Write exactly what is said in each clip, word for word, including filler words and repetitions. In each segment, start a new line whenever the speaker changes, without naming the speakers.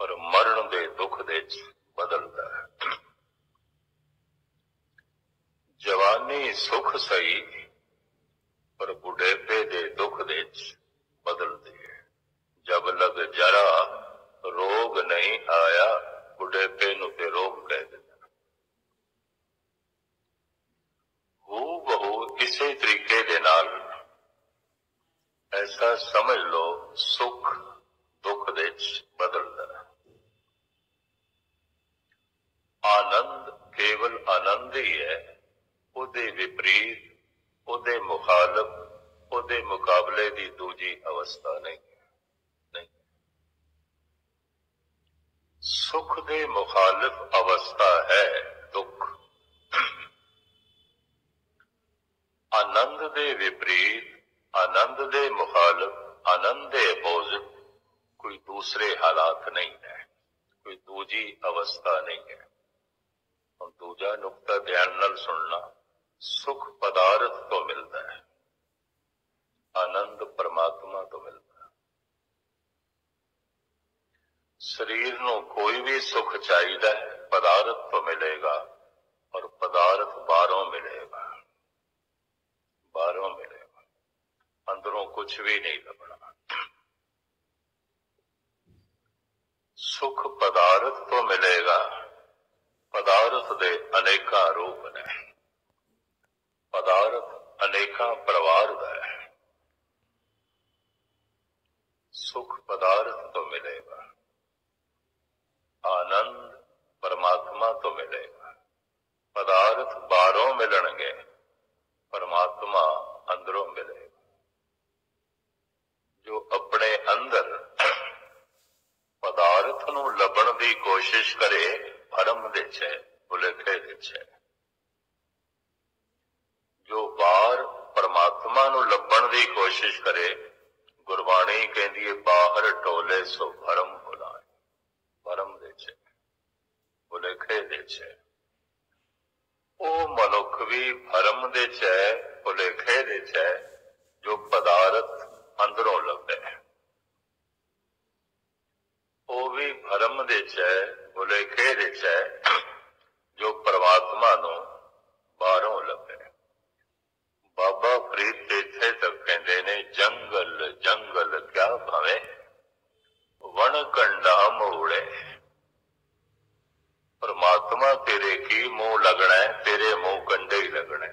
पर मरण दे दुख दे बदलता है। जवानी सुख सही पर बुढ़ेपे दे दुख दे बदलती है। जब लग जरा रोग नहीं आया, बुढ़ेपे नूं ते रोग कह दिता। हू बहु इसे तरीके दे नाल ऐसा समझ लो सुख दुख दे बदलता है। आनंद केवल आनंद ही है, उहदे विपरीत उहदे मुखालफ उहदे मुकाबले दी दूजी अवस्था नहीं है। नहीं, सुख दे मुखालिफ अवस्था है दुख। आनंद दे विपरीत आनंद दे मुखालिफ आनंद दे अपोजिट कोई दूसरे हालात नहीं है, कोई दूजी अवस्था नहीं है। और दूजा नुक्ता ध्यान नाल सुनना, सुख पदार्थ तो मिलता है, आनंद परमात्मा तो मिलता है। शरीर नूं कोई भी सुख चाहिए, पदार्थ तो मिलेगा, और पदार्थ बाहरों मिलेगा, बाहरों मिलेगा, अंदरों कुछ भी नहीं लभना। सुख पदार्थ तो मिलेगा, पदार्थ दे अनेका रूप ने, पदार्थ अनेका प्रवार दा है। सुख पदार्थ तो मिलेगा, आनंद परमात्मा तो मिलेगा, पदार्थ बाहरों मिलणगे, परमात्मा अंदरों मिलेगा। जो अपने अंदर पदार्थ नूं लभण दी कोशिश करे, भरम दे च है, भुलेखे दे च है। जो बाहर परमात्मा नूं लभण दी कोशिश करे, गुरबाणी कहती है बाहर टोले सो भरम भुलाए। भरम दे च है, भुलेखे दे च है। ओ मनुख भी भरम दे च है, भुलेखे दे च है, जो पदार्थ अंदरों लभे। ओ भी भरम दे च है, भुलेखे दे च है, जो परमात्मा नूं बाहरों लभे। बाबा फरीद इत्थे तक कहते ने, जंगल जंगल क्या भावे, वन कंडा मोड़े। परमात्मा तेरे की मुंह लगना है, तेरे मुंह कंडे ही लगने।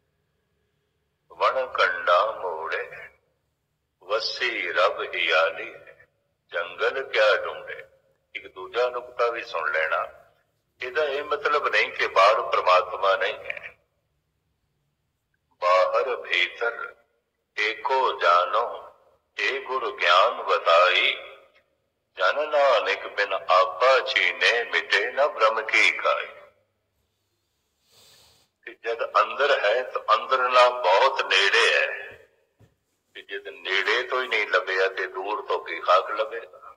वन कंडा मोड़े वसी रब ही आली है, जंगल क्या ढूंढे। एक दूजा नुकता भी सुन लेना, इहदा यह मतलब नहीं कि बाहर परमात्मा नहीं है। बाहर भीतर एको जानो, ए गुरु ज्ञान बताई। जन नानक बिन आपा चीने, मिटे न ब्रह्म की खाई। जद अंदर है तो अंदर ना बहुत नेड़े है, जद नेड़े तो ही नहीं लभेगा तो दूर तो की खाक लभेगा।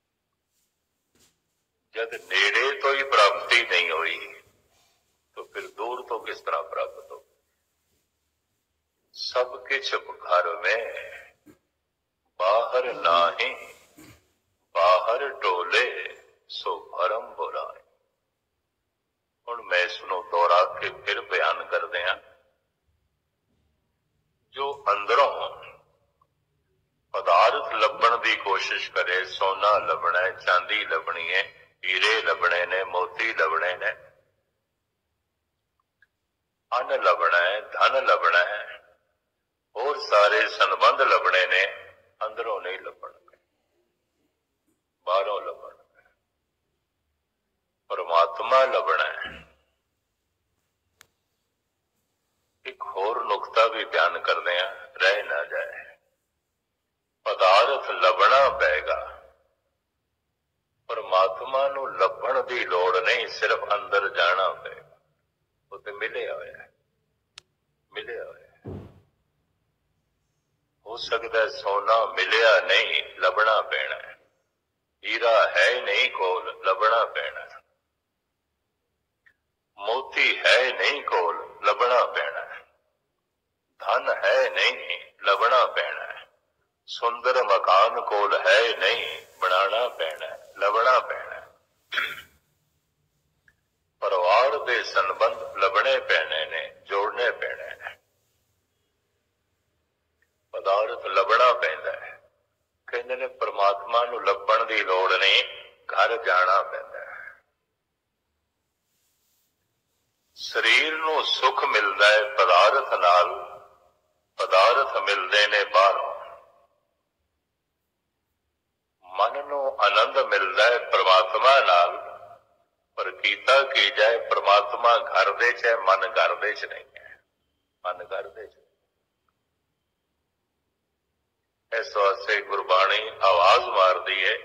जद नेड़े तो ही प्राप्ति नहीं हुई तो फिर दूर तो किस तरह प्राप्त हो। सब किछ घर में बाहर नाही, बाहर टोले सो भरम बुलाए। हुण मैं इसनूं दोहरा के फिर बयान कर दिया। जो अंदरों पदार्थ लभण की कोशिश करे, सोना लभना है, चांदी लभनी है, हीरे लभने ने, मोती लभने ने, अन्न लभना है, धन लभना है, और सारे संबंध लभने ने, अंदरों नहीं लभणगे, बाहरों लभणगे। परमात्मा लभना है। एक होर नुकता भी बयान करते हैं, रह ना जाए। पदार्थ लभना पेगा, परमात्मा नूं लभण की लोड़ नहीं, सिर्फ अंदर जाना पेगा। वो तो मिले होया है, मिले होया है। हो सकता है सोना मिलिया नहीं, लभना पैना है। हीरा है नहीं कोल, लभना पैना है। मोती है नहीं कोल, लभना पैना है। धन है नहीं, लभना पैना है। सुंदर मकान कोल है नहीं, बनाना पैना है, लभना पैना। घर जाना पैंदा है। शरीर नूं सुख मिलदा है पदार्थ नाल, पदार्थ मिलदे ने बाहरों। मन नूं आनंद मिलदा है परमात्मा नाल, पर कीता की जाए परमात्मा घर दे च है, मन घर दे च नहीं है। मन घर दे च इस वास्ते गुरबाणी आवाज मार दी है,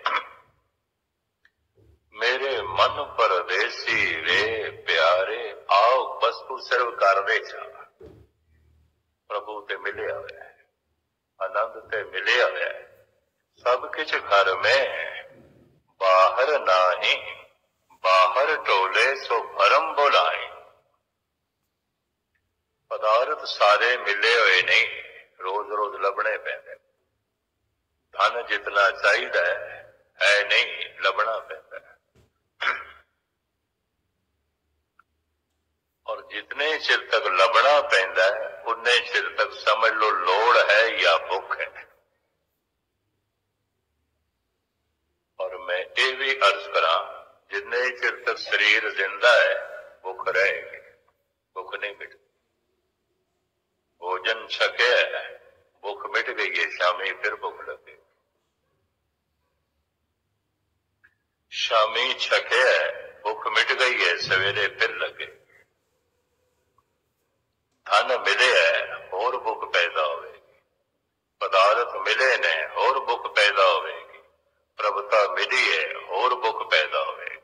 मेरे मन परदेसी वे प्यारे, आओ बसतू सिर्फ कर दे चा। प्रभु ते मिले हुआ है, आनंद ते मिले हुआ है, सब कुछ घर में बाहर नाही, बाहर टोले सो भरम बुलाए। पदार्थ सारे मिले हुए नहीं, रोज रोज लभने पैंदे। धन जितना चाहिए है नहीं, लभना पैंदा है। और जितने चिर तक लभना पैंदा है, उन्ने चिर तक समझ लो लोड़ है या भुख है। और मैं ये भी अर्ज करा, जितने चिर तक शरीर जिंदा है भुख रहेगी, भुख नहीं मिट। भोजन छके है, भुख मिट गई है, शामी फिर भुख लगे। शामी छके है, भुख मिट गई है, सवेरे फिर लगे। धन मिले है और भुख पैदा होगी, पदार्थ मिले ने और भुख पैदा होगी, प्रभुता मिली है और भुख पैदा होगी।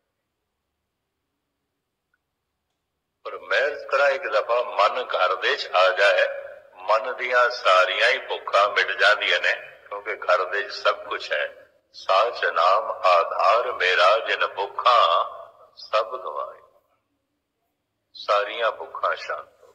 पर मैं करा एक दफा मन घर दे च आ जाए, मन दियां सारियां ही भुखा मिट जांदियां ने, क्योंकि घर दे च सब कुछ है। साच नाम आधार मेरा, जिन भुखा सब गवाए। सारियां भुखा शांत हो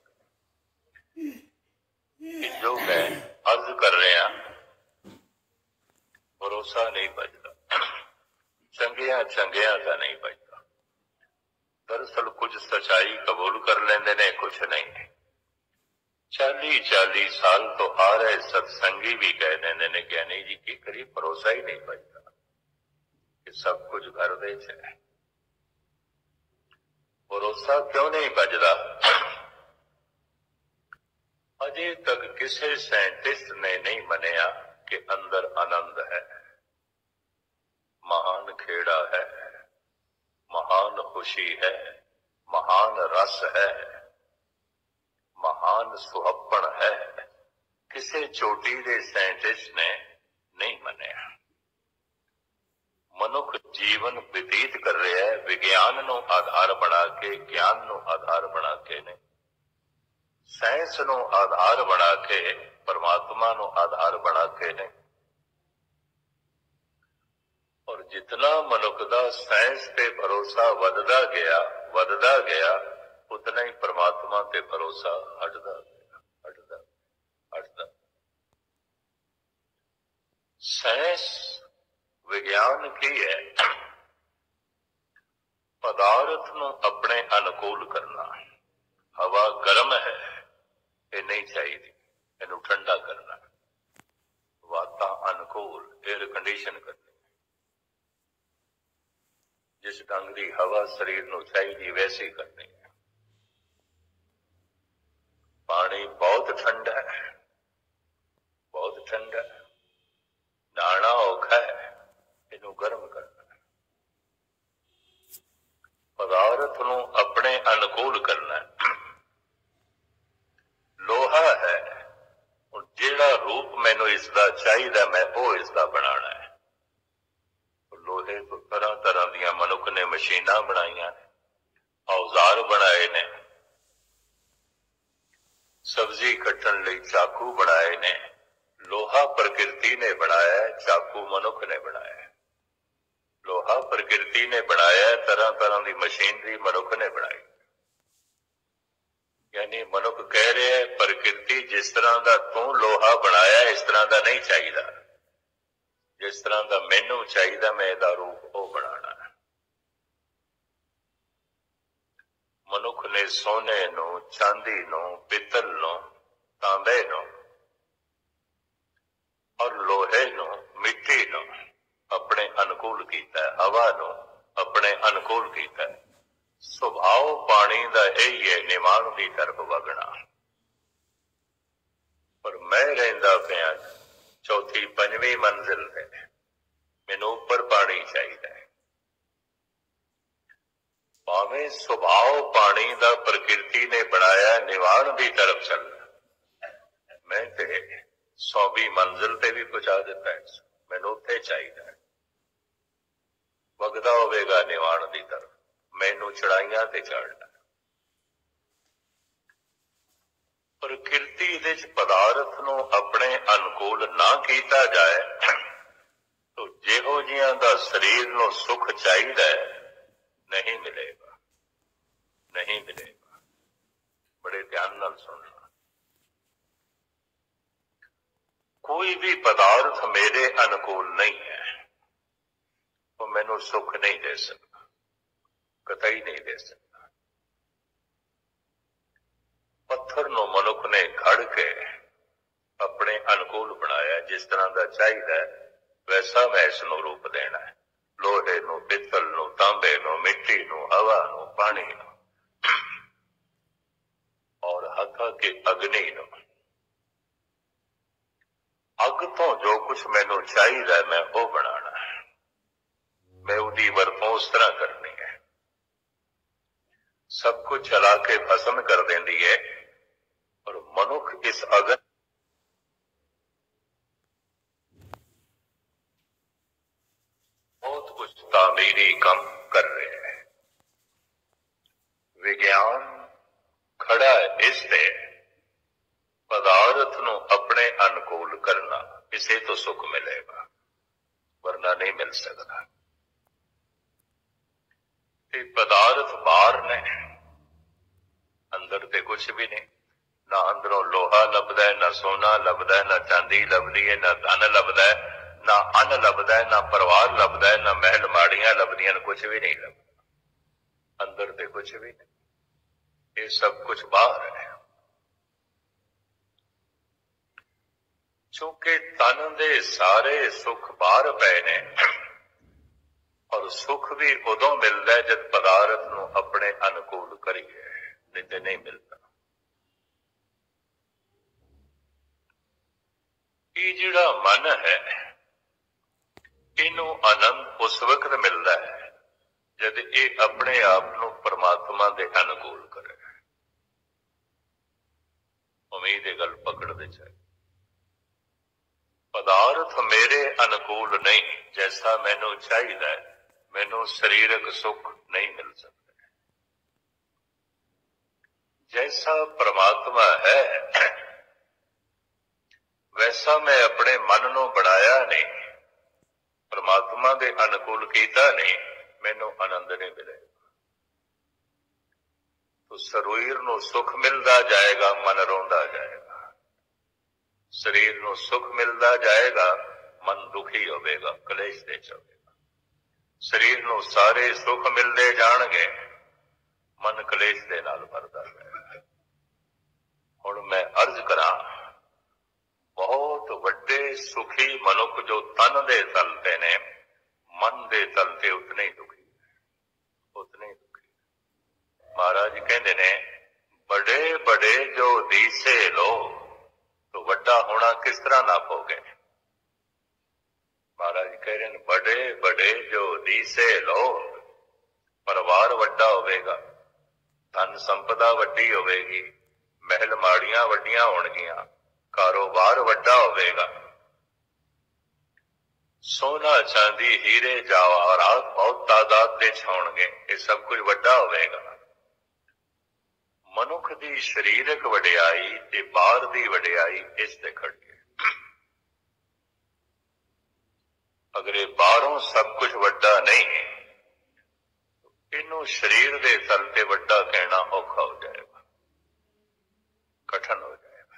गई। जो मैं अर्ज कर रहे हैं, भरोसा नहीं बचता, चंगिया चंगिया का नहीं बचता। दरअसल कुछ सच्चाई कबूल कर लेंदे ने, कुछ नहीं। चाली चाली साल तो आ रहे सत्संगी भी कह देंदे ने, क्या नहीं जी की करी, भरोसा ही नहीं बचता कि सब कुछ घर दे च है। भरोसा क्यों नहीं बचता? अजे तक किसी साइंटिस्ट ने नहीं मनिया कि अंदर आनंद है, महान खेड़ा है, महान खुशी है, महान रस है, महान सुहप्पण है। किसी चोटी दे साइंटिस्ट ने नहीं मनिया। मनुख जीवन व्यतीत कर रहा है विज्ञान नू आधार बना के, ज्ञान नू आधार बना के नहीं, साइंस नू आधार बना के, परमात्मा नू आधार बना के नहीं। और जितना मनुख दा साइंस ते भरोसा वधदा गया वधदा गया, उतना ही परमात्मा ते भरोसा हटदा गया, हटदा हटदा। साइंस विज्ञान की है पदार्थ नू अपने अनुकूल करना। हवा गर्म है, ये नहीं चाहिए, इनू ठंडा करना। वाता अनुकूल, एयर कंडीशन करनी। जिस ढंग की हवा शरीर नू चाहिए वैसे ही करनी है। पानी बहुत ठंडा है, बहुत ठंडा है, नहाना औखा है, इनू गर्म करना है। पदार्थ नू अपने अनुकूल करना है। लोहा है, जेड़ा रूप मैनू इसका चाहिए मैं वो इसका बनाना है। लोहे तो तरह तरह दियां मनुख ने मशीनां बनाईयां ने, औजार बनाए ने, सब्जी कट्टण लई चाकू बनाए ने। लोहा प्रकृति ने बनाया है, चाकू मनुख ने बनाया है। लोहा प्रकृति ने बनाया है, तरह तरह की मशीनरी मनुख ने बनाई। यानी मनुख कह रहे हैं प्रकृति जिस तरह का तू लोहा बनाया इस तरह का नहीं चाहिए, जिस तरह का मैनू चाहिए मैं इसका रूप वो बनाना है। मनुख ने सोने नू, चांदी नू, पित्तल नू, तांबे नू और लोहे नू, मिट्टी नू अपने अपने अनुकूल कीता है, हवा नूं अपने अनुकूल कीता है। सुभाव पानी दा यही है, निवाण की तरफ वगना। पर मैं रहिंदा पिया चौथी पंजवीं मंजिल है, मैनू उपर पानी चाहिए। भावें सुभाव पानी दा प्रकृति ने बनाया निवाण की तरफ चलना, मैं ते सौवीं मंजिल ते भी पहुंचा दिता है, मैनू उत्थे चाहिए। वगदा होवेगा निवाण की तरफ, मैनू चढ़ाइयां ते चढ़ना। प्रकृति दे विच पदार्थ नूं अपने अनुकूल ना कीता जाए तो जिहो जिहां दा शरीर नूं सुख चाहिए नहीं मिलेगा, नहीं मिलेगा। बड़े ध्यान नाल सुनना। कोई भी पदार्थ मेरे अनुकूल नहीं है तो मैनू सुख नहीं दे सकता, कतई नहीं दे सकता। पत्थर नूं मनुख ने घड़ के अपने अनुकूल बनाया, जिस तरह का चाहिए वैसा मैं इसनूं रूप देना है। लोहे नूं, पित्तल नूं, तांबे नूं, मिट्टी नूं, हवा नूं, पानी नूं और हथा के अग्नि नूं। अग तो जो कुछ मैनू चाहिए मैं वो बनाना है, मैं उसकी वरतों उस तरह करनी है। सब कुछ चला के भस्म कर देंदी है और मनुख इस अगन बहुत कुछ तामीरी कम कर रहे हैं। विज्ञान खड़ा है इससे पदार्थ नूं अपने अनुकूल करना, इसे तो सुख मिलेगा वरना नहीं मिल सकता। ते पदार्थ बाहर ने, अंदर ते कुछ भी नहीं। ना अंदरों लोहा लभदा है, ना सोना लभदा है, ना चांदी लभदी है, ना धन लभदा है, ना अन्न लभदा है, ना परिवार लभदा है, ना महल माड़ियां लभदियां, कुछ भी नहीं लभदा। अंदर ते कुछ भी नहीं, ये सब कुछ बाहर है। चूंकि तन दे सारे सुख बाहर पे ने और सुख भी उदों मिलता है जब पदार्थ नूं अपने अनुकूल करिए, नहीं तो नहीं मिलता। ये जिहड़ा मन है इनू आनंद उस वक्त मिलता है जब ये अपने आप नूं परमात्मा दे अनुकूल करे। उम्मीद है गल पकड़ दे चाहिए। पदार्थ मेरे अनुकूल नहीं, जैसा मैनू चाहिए मैनू शरीरक सुख नहीं मिल सकता। जैसा परमात्मा है वैसा मैं अपने मन नूं बनाया नहीं, परमात्मा दे अनुकूल कीता नहीं, मैनू आनंद नहीं मिलेगा। तो शरीर नूं सुख मिलता जाएगा, मन रोंदा जाएगा। शरीर नूं सुख मिलता जाएगा, मन दुखी होवेगा, कलेश दे जाएगा। शरीर नूं सारे सुख मिलते जाणगे, मन कलेश दे नाल भरदा जाएगा। हुण मैं अर्ज करा, बहुत वड्डे सुखी मनुख जो तन दे तल ते ने, मन दे तल ते उतने ही दुखी उतने ही दुखी। महाराज कहते ने, बड़े बड़े जो दीसे लो तो वड्डा होना किस तरह नापोगे। महाराज कह रहे हैं, बड़े बड़े जो दीसे लो, परिवार वड्डा होवेगा, धन संपदा वड्डी होवेगी, महल माड़ियां वड्डियां होणगियां, कारोबार वड्डा होवेगा, सोना चांदी हीरे जवाहरात बहुत तादाद दे होणगे, ये सब कुछ वड्डा होवेगा। मनुख दी शरीरक वडियाई ते बाहर दी वडियाई इस ते खड़ी है। अगर ये बाहरों सब कुछ वड्डा नहीं है तो इनू शरीर दे तल ते वड्डा कहना औखा हो जाएगा, कठिन हो जाएगा।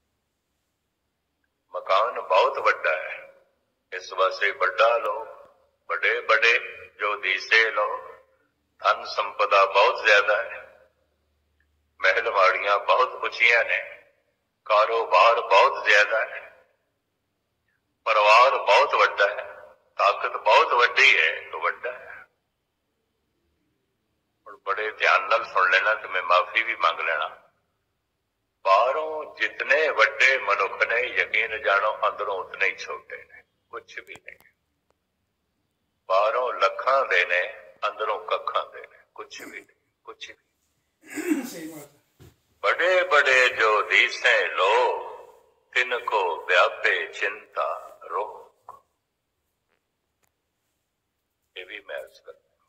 मकान बहुत वड्डा है, इस वास्ते वड्डा लो, बड़े बड़े जो दीसे लो, धन संपदा बहुत ज्यादा है, महल माड़ियां बहुत उचियां ने, कारोबार बहुत ज्यादा है, परिवार बहुत वड्डा है, ताकत बहुत वड्डी है तो वड्डा है। और बड़े ध्यान नाल सुन लेना तो मैं माफी भी मांग लेना। बाहरों जितने वड्डे मनुख ने यकीन जानो अंदरों उतने ही छोटे ने, कुछ भी नहीं। बाहरों लखां दे ने अंदरों कखां दे ने, कुछ भी नहीं, कुछ भी।
सही बात है।
बड़े बड़े जो दीसे लोग तिनको व्यापे चिंता रोग। ये भी मैं अर्ज करता हूं।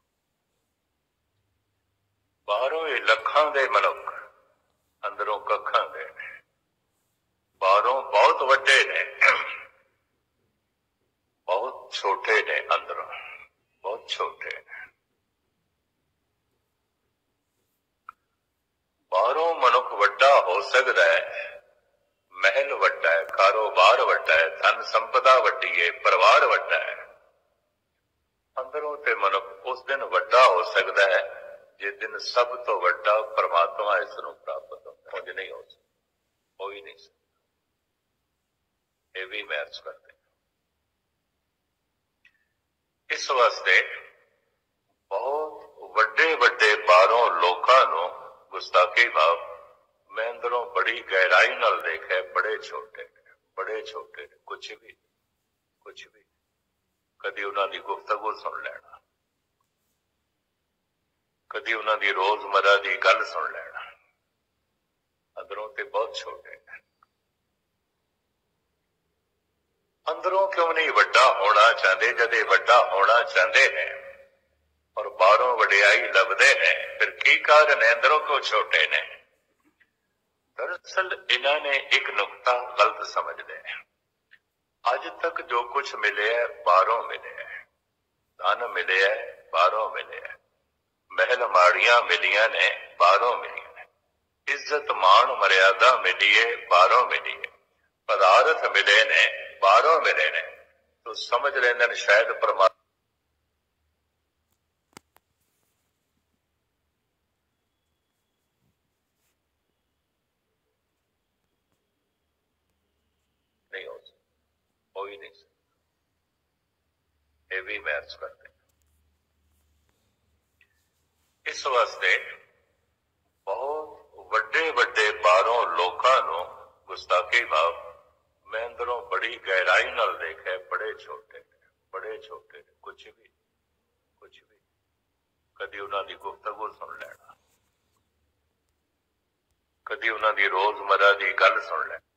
बाहरों ये लखां दे मनुख अंदरों कखां दे ने। बाहरों बहुत वड्डे ने, बहुत छोटे ने, अंदरों बहुत छोटे ने। बाहरों मनुख वड्डा हो सकता है, महल वड्डा है, कारोबार वड्डा है, धन संपदा वड्डी है, परिवार वड्डा है। अंदरों ते मनुख उस दिन वड्डा हो सकता है जिस दिन सब तो वड्डा परमात्मा इसनों प्राप्त होता, कुछ नहीं हो सकता, हो ही नहीं सकता। ये भी मैं अर्ज करते हैं। इस वास्ते बहुत वड्डे वड्डे बारों लोकां नूं गुस्ताखी भाव मैं अंदरों बड़ी गहराई नाल देखा, बड़े छोटे ने, बड़े छोटे ने, कुछ भी कुछ भी। कदी उन्हां दी गुफ्तगू सुन लेना, कदी उन्हां दी रोजमर्रा दी गल सुन लेना, अंदरों ते बहुत छोटे ने। अंदरों क्यों नहीं वड्डा होना चाहते? जदे वड्डा होना चाहते हैं और बाहरों वडियाई लभदे ने, फिर की कारण है अंदरों क्यों छोटे ने? दरअसल इन्होंने एक नुकता गलत समझते हैं। अज तक जो कुछ मिले है बाहरों मिले है, धन मिले है बाहरों मिले है, महल माड़ियां मिलियां ने बाहरों मिलियां ने, इज्जत मान मर्यादा मिली है बाहरों मिली है, पदार्थ मिले ने बाहरों मिले ने। तो समझ लेंदे शायद परमात्मा नहीं हो सकता, हो ही नहीं सकता। ये भी मैं अर्ज करते हैं। इस वास्ते बहुत वड्डे वड्डे बारों लोकां नूं गुस्ताखी भाव मैं अंदरों बड़ी गहराई नाल देखा, बड़े छोटे ने, बड़े छोटे ने, कुछ भी कुछ भी। कदी उन्हां दी गुफ्तगू सुन लेना, कदी उन्हां दी रोजमर्रा दी गल सुन लेना,